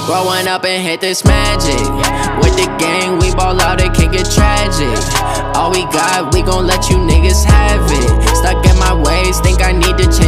Growing up and hit this magic. With the gang, we ball out, it can get tragic. All we got, we gon' let you niggas have it. Stuck in my ways, think I need to change